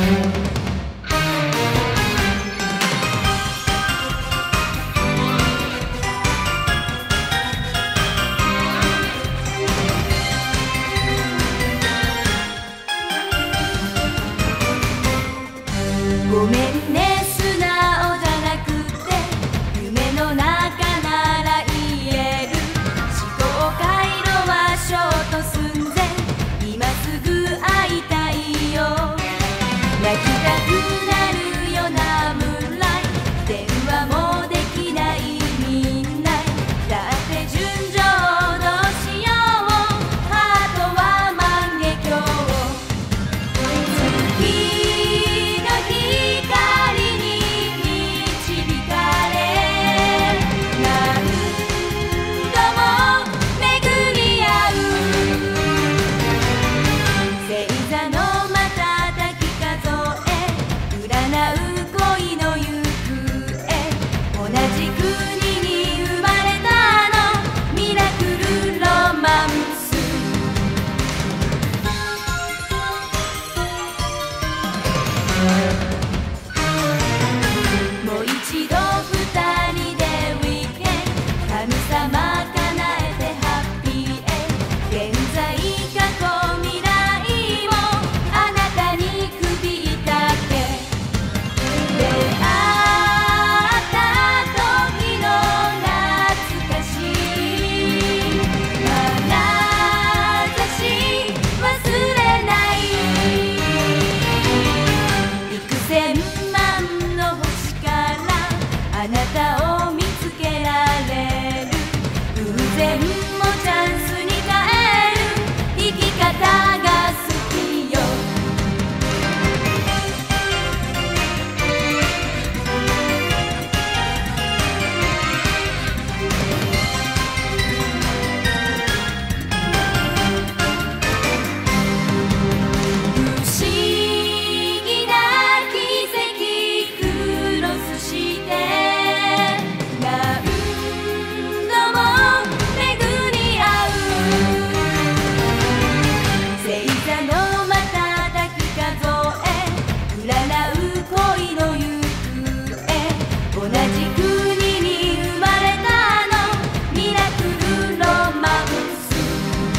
ごめんね素直じゃなくて夢の中なら言える思考回路はショート寸前今すぐ会いたいよ泣きたくなるよなムーンライト電話もできないみんなだって純情どうしようハートは万華鏡月の光に導かれ何度も巡り合う星座の瞬き数え占う恋の行方同じ国に生まれたのミラクルロマンスもう一度二人でウィーケンド神様叶えてハッピーエンド現在過去未来をあなたに首だけ出会った時の懐かしい眼差し忘れない幾千万の星からあなたを見つけられる偶然もチャンスに変える生き方が好きよ不思議な奇跡クロスして何度も巡り合う星座の瞬き数え占う恋の行方同じ国に生まれたのミラクルロマンス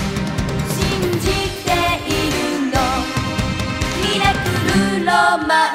信じているのミラクルロマンス